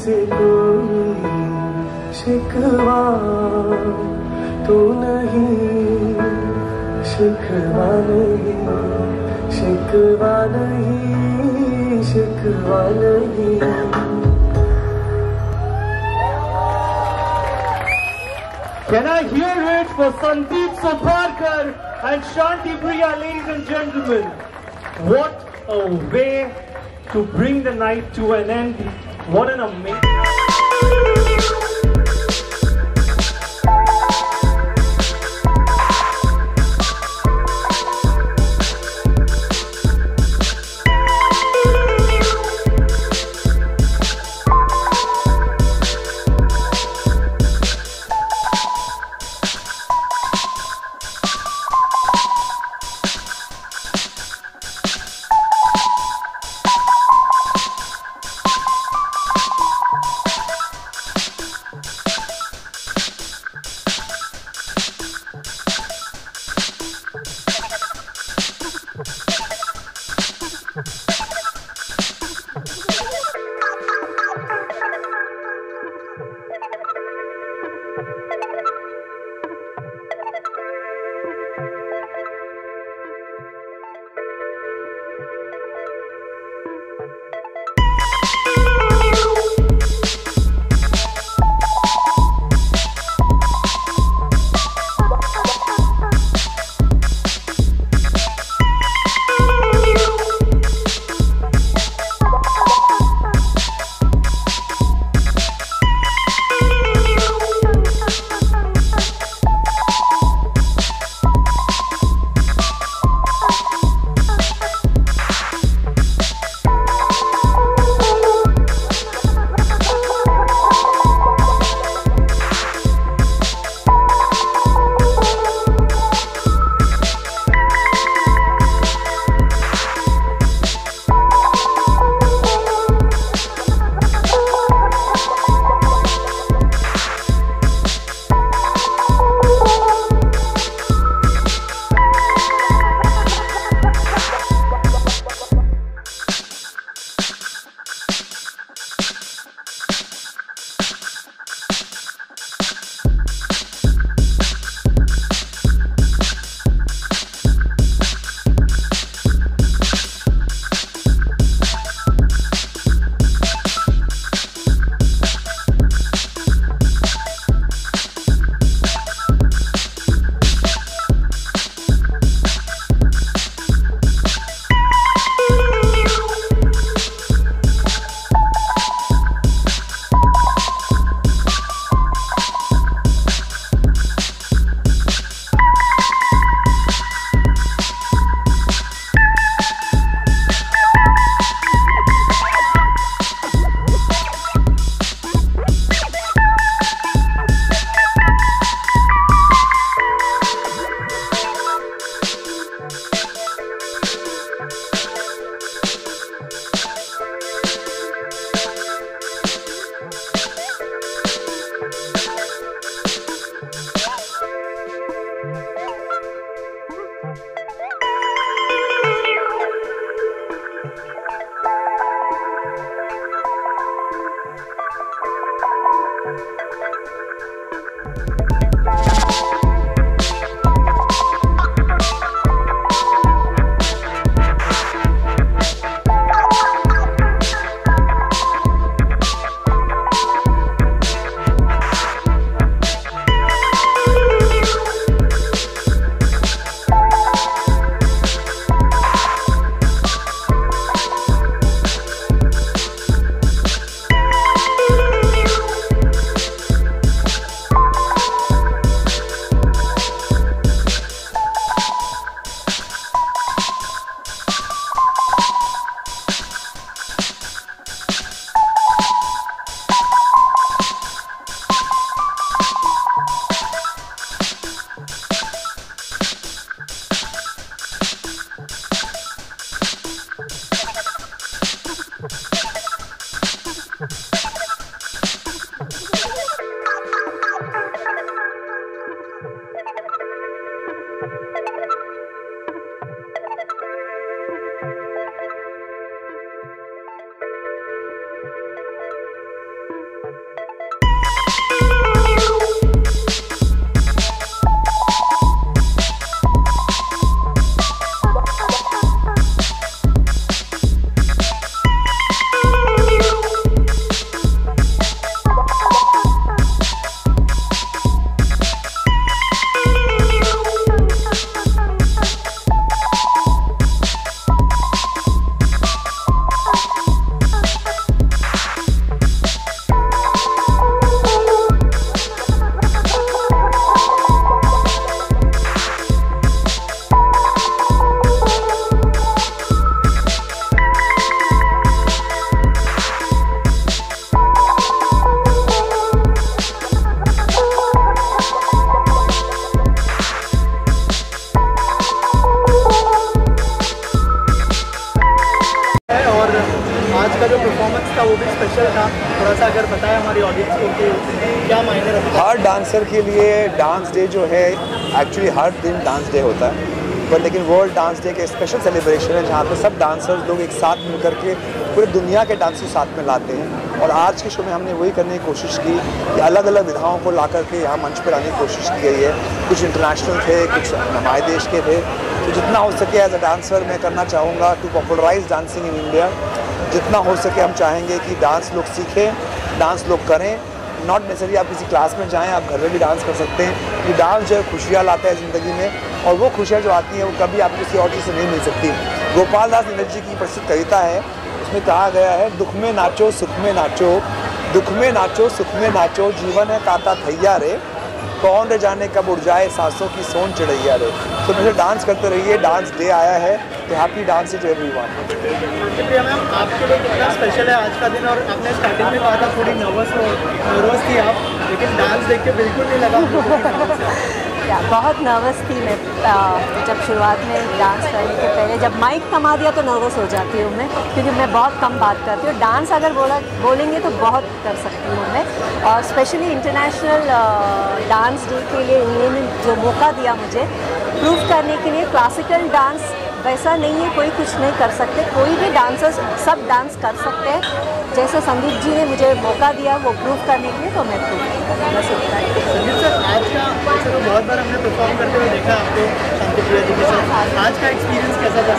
से कोई शिकवा तो नहीं, शिकवा नहीं, शिकवा नहीं, शिकवा नहीं। Can I hear it for Sandeep Subharkar and Shanti Priya, ladies and gentlemen? What a way to bring the night to an end. What an amazing... हमारी ऑडियंस को कि क्या मायने रखता है? हर डांसर के लिए डांस डे जो है एक्चुअली हर दिन डांस डे होता है, पर लेकिन वर्ल्ड डांस डे का स्पेशल सेलिब्रेशन है जहाँ पे सब डांसर्स लोग एक साथ मिलकर के पूरे दुनिया के डांस को साथ में लाते हैं। और आज के शो में हमने वही करने की कोशिश की कि अलग अलग विधाओं को ला करके यहाँ मंच पर लाने की कोशिश की गई है। कुछ इंटरनेशनल थे, कुछ हमारे देश के थे, तो जितना हो सके एज अ डांसर मैं करना चाहूँगा to popularise dancing in India. जितना हो सके हम चाहेंगे कि डांस लोग सीखें, डांस लोग करें। नॉट नेसेसरी आप किसी क्लास में जाएं, आप घर में भी डांस कर सकते हैं। ये डांस जो है खुशियाँ लाता है ज़िंदगी में, और वो खुशियाँ जो आती हैं वो कभी आपको किसी और चीज़ से नहीं मिल सकती। गोपाल दास नीरज जी की प्रसिद्ध कविता है, उसमें कहा गया है, दुख में नाचो सुख में नाचो, दुख में नाचो सुख में नाचो, जीवन है ताता थैया रे, कौन रे जाने कब उड़ जाए सांसों की सोन चढ़ैया रे। तो मुझे डांस करते रहिए, डांस डे आया है, तो happy dance to everyone. Priya ma'am, आपके लिए कितना स्पेशल है आज का दिन? और आपने स्टार्टिंग में कहा था थोड़ी नर्वस थी आप, लेकिन डांस देख के बिल्कुल नहीं लगा। बहुत नर्वस थी मैं जब शुरुआत में डांस करने के पहले। जब माइक थमा दिया तो नर्वस हो जाती हूँ मैं, क्योंकि मैं बहुत कम बात करती हूँ। डांस अगर बोलेंगे तो बहुत कर सकती हूँ मैं। और स्पेशली इंटरनेशनल डांस डे के लिए इन्होंने जो मौका दिया मुझे प्रूव करने के लिए, क्लासिकल डांस वैसा नहीं है, कोई कुछ नहीं कर सकते, कोई भी डांसर्स सब डांस कर सकते हैं। जैसे संदीप जी ने मुझे मौका दिया वो प्रूव करने के लिए, तो मैं प्रूव बस इतना ही। संदीप सर, आज का वैसे तो बहुत बार हमने परफॉर्म करते हुए देखा आपको शांति प्रिया जी के साथ, आज का एक्सपीरियंस कैसा था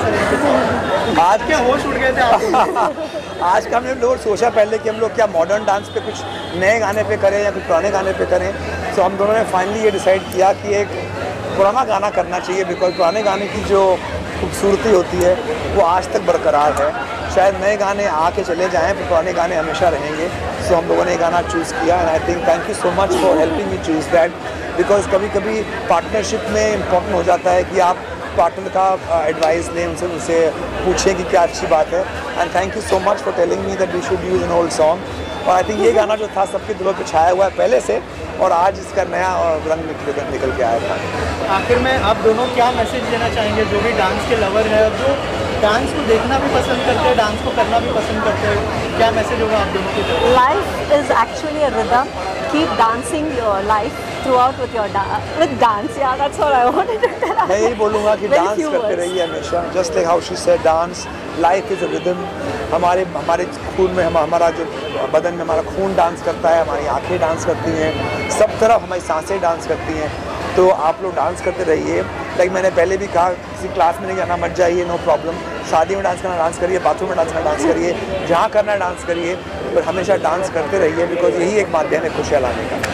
सर? आज क्या होश उड़ गए थे आपको? आज का हमने लोग सोचा पहले कि हम लोग क्या मॉडर्न डांस पे कुछ नए गाने पे करें या कुछ पुराने गाने पे करें। तो हम दोनों ने फाइनली ये डिसाइड किया कि एक पुराना गाना करना चाहिए, बिकॉज पुराने गाने की जो खूबसूरती होती है वो आज तक बरकरार है। शायद नए गाने आके चले जाएं, पर पुराने गाने हमेशा रहेंगे। सो हम लोगों ने ये गाना चूज़ किया, and I think thank you so much for helping me choose that, because कभी कभी पार्टनरशिप में इम्पोर्टेंट हो जाता है कि आप पार्टनर का एडवाइस लें, उनसे पूछें कि क्या अच्छी बात है। And thank you so much for telling me that we should use an old song. और आई थिंक ये गाना जो था सबके दिलों पे छाया हुआ है पहले से, और आज इसका नया रंग निकल के आया था। आखिर में आप दोनों क्या मैसेज देना चाहेंगे जो भी डांस के लवर है और जो डांस को देखना भी पसंद करते हैं, डांस को करना भी पसंद करते हैं? क्या मैसेज होगा आप दोनों की तरफ? Life is actually a rhythm, keep dancing your life throughout with dance. Yeah that's what I wanted to tell. मैं यही बोलूँगा कि डांस करते रहिए हमेशा, just like how she said, dance life is a rhythm. हमारे खून में हमारा जो बदन में हमारा खून डांस करता है, हमारी आंखें डांस करती हैं, सब तरफ हमारी सांसें डांस करती हैं। तो आप लोग डांस करते रहिए। लाइक मैंने पहले भी कहा, किसी क्लास में नहीं जाना, मत जाइए, नो प्रॉब्लम। शादी में डांस करना डांस करिए, बाथरूम में डांस करना डांस करिए, जहाँ करना है डांस करिए, पर हमेशा डांस करते रहिए, बिकॉज यही एक माध्यम है खुशियाँ लाने का।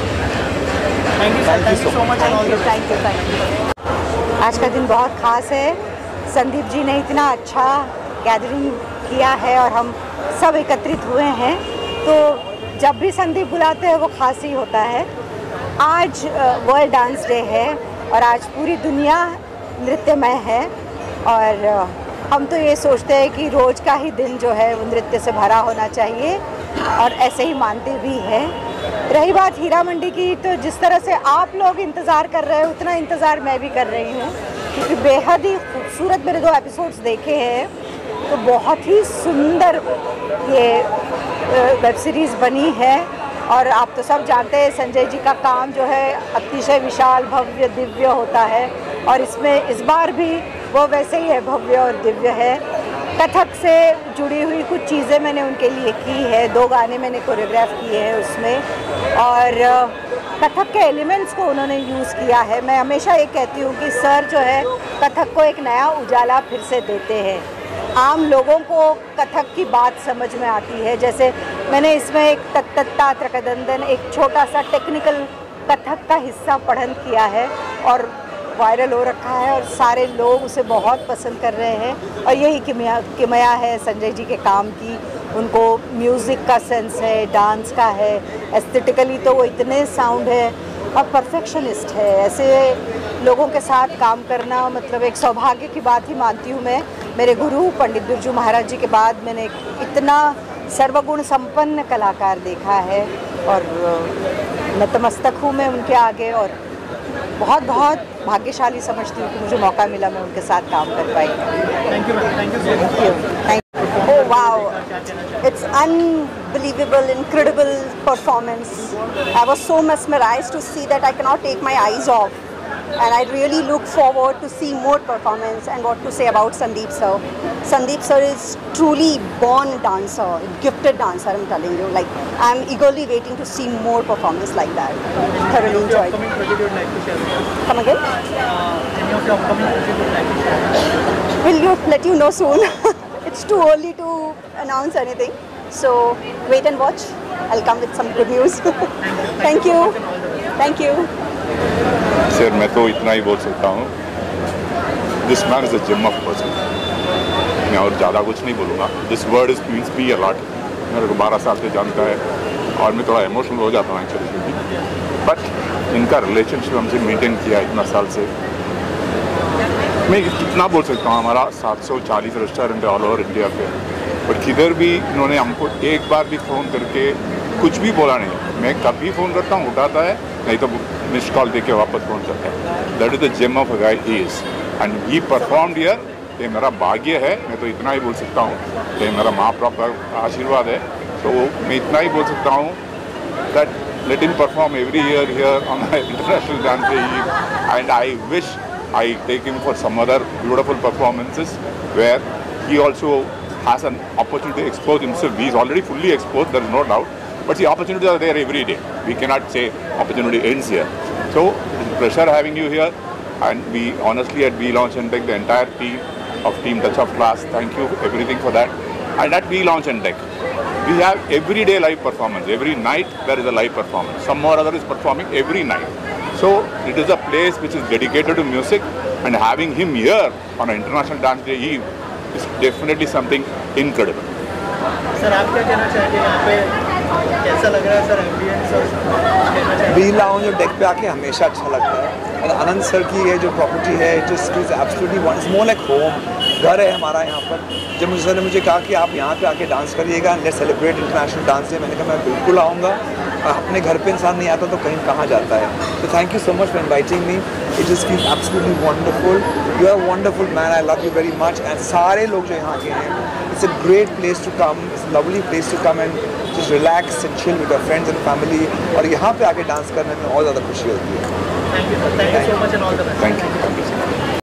Thank you so much and all the best. Thank you. आज का दिन बहुत ख़ास है। संदीप जी ने इतना अच्छा गैदरिंग किया है और हम सब एकत्रित हुए हैं, तो जब भी संदीप बुलाते हैं वो खास ही होता है। आज वर्ल्ड डांस डे है और आज पूरी दुनिया नृत्यमय है, और हम तो ये सोचते हैं कि रोज़ का ही दिन जो है वो नृत्य से भरा होना चाहिए, और ऐसे ही मानते भी हैं। रही बात हीरा मंडी की, तो जिस तरह से आप लोग इंतज़ार कर रहे हैं उतना इंतज़ार मैं भी कर रही हूँ, क्योंकि बेहद ही खूबसूरत मैंने 2 एपिसोड्स देखे हैं, तो बहुत ही सुंदर ये वेब सीरीज़ बनी है। और आप तो सब जानते हैं संजय जी का काम जो है अतिशय विशाल भव्य दिव्य होता है, और इसमें इस बार भी वो वैसे ही है, भव्य और दिव्य है। कथक से जुड़ी हुई कुछ चीज़ें मैंने उनके लिए की है, 2 गाने मैंने कोरियोग्राफ किए हैं उसमें, और कथक के एलिमेंट्स को उन्होंने यूज़ किया है। मैं हमेशा ये कहती हूँ कि सर जो है कथक को एक नया उजाला फिर से देते हैं। आम लोगों को कथक की बात समझ में आती है, जैसे मैंने इसमें एक तत्ता त्रकदंदन, एक छोटा सा टेक्निकल कथक का हिस्सा पठन किया है और वायरल हो रखा है, और सारे लोग उसे बहुत पसंद कर रहे हैं। और यही किमया है संजय जी के काम की, उनको म्यूज़िक का सेंस है, डांस का है, एस्थेटिकली तो वो इतने साउंड है और परफेक्शनिस्ट है। ऐसे लोगों के साथ काम करना मतलब एक सौभाग्य की बात ही मानती हूँ मैं। मेरे गुरु पंडित बिरजू महाराज जी के बाद मैंने इतना सर्वगुण संपन्न कलाकार देखा है, और नतमस्तक हूँ मैं उनके आगे, और बहुत बहुत भाग्यशाली समझती हूँ कि मुझे मौका मिला मैं उनके साथ काम कर पाई। Thank you. wow, it's unbelievable, incredible performance. I was so mesmerized to see that I cannot take my eyes off. And I really look forward to see more performance and what to say about Sandeep sir. Sandeep sir is truly born dancer, gifted dancer, I'm telling you. Like, I'm eagerly waiting to see more performance like that. Thoroughly enjoyed. Upcoming project you would like to share with us? Come again? Any of your upcoming project you would like to share with us? We'll let you know soon. It's too early to announce anything. So wait and watch. I'll come with some good news. Thank you. Thank you. Sir मैं तो इतना ही बोल सकता हूँ, this man is a gem of person. मैं और ज़्यादा कुछ नहीं बोलूँगा। This word is means me a lot. मेरे को 12 साल से जानता है और मैं थोड़ा इमोशनल हो जाता हूँ एक्चुअली, बट इनका रिलेशनशिप हमसे मेंटेन किया इतना साल से। मैं कितना बोल सकता हूँ, हमारा 740 रेस्टोरेंट ऑल ओवर इंडिया पे, और किधर भी इन्होंने हमको एक बार भी फ़ोन करके कुछ भी बोला नहीं। मैं कभी फ़ोन करता हूँ, उठाता है, नहीं तो मिस्ड कॉल देके वापस फ़ोन करता है। That is the gem of a guy he is, and he performed here. ये मेरा भाग्य है, मैं तो इतना ही बोल सकता हूँ। ये मेरा माँ बाप का आशीर्वाद है, तो मैं इतना ही बोल सकता हूँ that let him perform every year here on the International Dance Day Eve, and I wish I take him for some other beautiful performances where he also has an opportunity to expose himself. He is already fully exposed, there is no doubt, but the opportunities are there every day. We cannot say opportunity ends here. So it's a pleasure having you here, and we honestly at We Launch and Tech, the entire team of Team Touch of Class, thank you everything for that. And at We Launch and Tech, we have everyday live performance. Every night there is a live performance. Some or other is performing every night. So it is a place which is dedicated to music, and having him here on an International Dance Day Eve is definitely something incredible. Sir आप क्या कहना चाहेंगे, यहाँ पे कैसा लग रहा है सर एम्बियंस? और कहना चाहेंगे वी लाउंज और डेक पे आके हमेशा अच्छा लगता है। और आनंद सर की ये जो प्रॉपर्टी है, जिस is absolutely one, is more like home, घर है हमारा यहाँ पर। जब मुझे सर ने मुझे कहा कि आप यहाँ पे आके डांस करिएगा, let's celebrate international dance day, मैंने कहा मैं बिल्कुल आऊँगा। अपने घर पे इंसान नहीं आता तो कहीं कहाँ जाता है। तो thank you so much for inviting me, it just feels absolutely wonderful. You are wonderful man, I love you very much. And सारे लोग जो यहाँ के हैं, it's a great place to come, it's a lovely place to come and just relax and chill with your friends and family. और यहाँ पे आके डांस करने में और ज़्यादा खुशी होती है। Thank you sir, thank you so much and all the best. Thank you.